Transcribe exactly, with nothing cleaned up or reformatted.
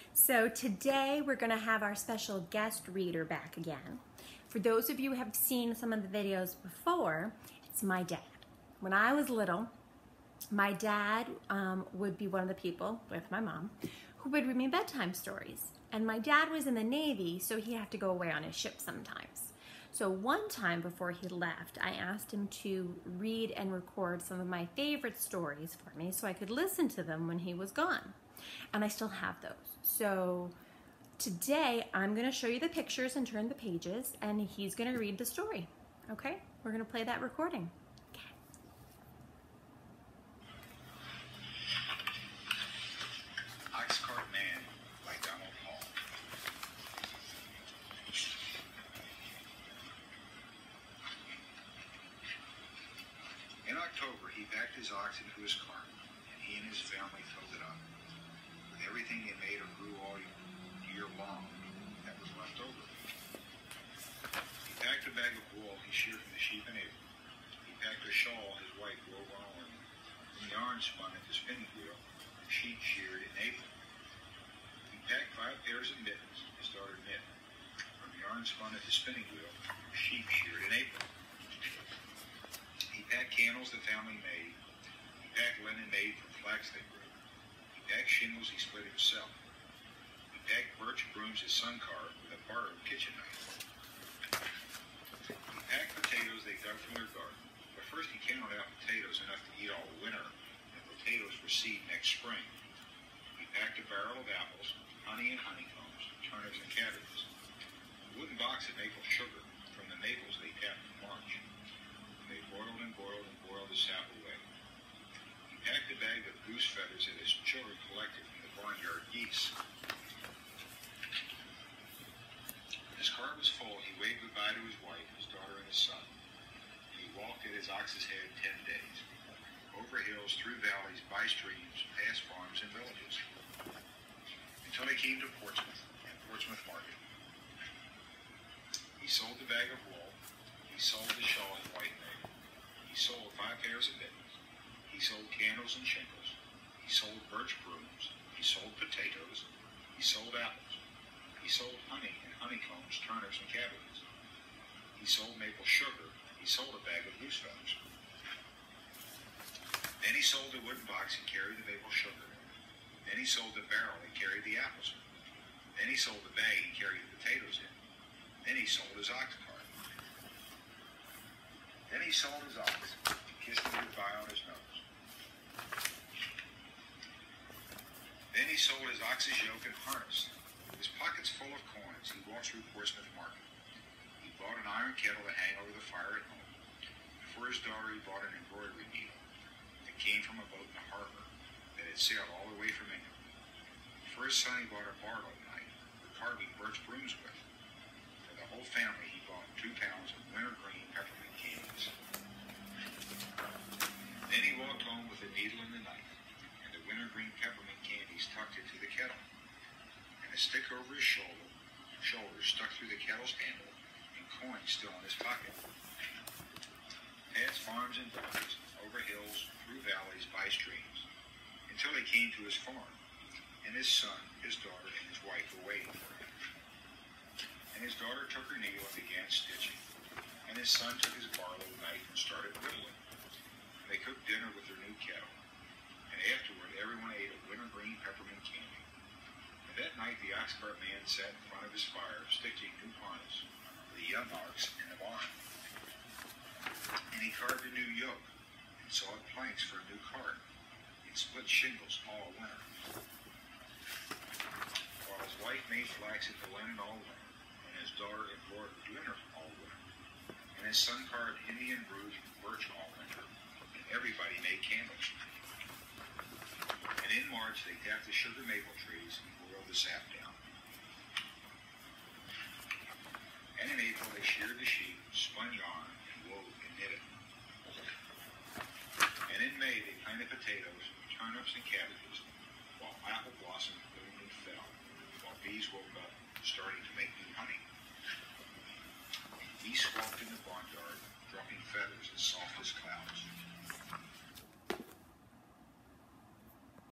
So today we're going to have our special guest reader back again. For those of you who have seen some of the videos before, it's my dad. When I was little, my dad um, would be one of the people, with my mom, who would read me bedtime stories. And my dad was in the Navy, so he'd have to go away on his ship sometimes. So one time before he left, I asked him to read and record some of my favorite stories for me so I could listen to them when he was gone. And I still have those. So today I'm going to show you the pictures and turn the pages, and he's going to read the story. Okay? We're going to play that recording. Okay. Oxcart Man by Donald Hall. In October, he packed his ox into his cart, and he and his family filled it up with everything he made or grew all year long that was left over. He packed a bag of wool he sheared from the sheep in April. He packed a shawl his wife wove on ornament, and yarn spun at the spinning wheel, and sheep sheared in April. He packed five pairs of mittens his daughter knit, from yarn spun at the spinning wheel, sheep sheared in April. He packed candles the family made. He packed linen made from flax they grew. He packed shingles he split himself. He packed birch brooms his son carved with a borrowed kitchen knife. He packed potatoes they dug from their garden, but first he counted out potatoes enough to eat all winter, and potatoes for seed next spring. He packed a barrel of apples, honey and honeycombs, turnips and cabbages, a wooden box of maple sugar from the maples they tapped in March. They boiled and boiled and boiled the sap away. He packed a bag of goose feathers that his children collected from the barnyard geese. When his cart was full, he waved goodbye to his wife, his daughter, and his son. And he walked at his ox's head ten days, over hills, through valleys, by streams, past farms and villages, until they came to Portsmouth and Portsmouth Market. He sold the bag of wool. He sold the shawl his wife made. He sold five pairs of mittens. He sold candles and shingles. He sold birch brooms. He sold potatoes. He sold apples. He sold honey and honeycombs, turnips and cabbages. He sold maple sugar. He sold a bag of goose feathers. Then he sold the wooden box and carried the maple sugar. Then he sold the barrel and carried the apples in. Then he sold the bag and carried the potatoes in. Then he sold his ox cart. Then he sold his ox and kissed him goodbye on his nose. Then he sold his ox's yoke and harness. With his pockets full of coins, he walked through Portsmouth Market. He bought an iron kettle to hang over the fire at home. And for his daughter, he bought an embroidery needle that came from a boat in the harbor that had sailed all the way from England. For his son, he bought a barlow knife for carving birch brooms with. For the whole family, he bought two pounds of wintergreen peppermint candies. Then he walked home with a needle and a knife, and the wintergreen peppermint candies tucked into the kettle, and a stick over his shoulder, shoulder stuck through the kettle's handle, and coins still in his pocket. Past farms and villages, over hills, through valleys, by streams, until he came to his farm, and his son, his daughter, and his wife were waiting for him. And his daughter took her needle and began stitching, and his son took his barlow knife and started whittling. And they cooked dinner with their new kettle, and afterward everyone ate a wintergreen peppermint candy. And that night the oxcart man sat in front of his fire, stitching new harness for the young ox in the barn. And he carved a new yoke, and sawed planks for a new cart, and split shingles all winter. While his wife made flax at the linen all winter, and his daughter embroidered linen all winter, and his son carved Indian brooms from birch all winter, and everybody made candles. And in March they tapped the sugar maple trees and boiled the sap down. And in April they sheared the sheep, spun yarn, and wove and knitted. And in May they planted potatoes, turnips, and cabbages, while apple blossom bloomed and fell, while bees woke up, starting to make new honey. Geese walked in the barnyard, dropping feathers as soft as clouds.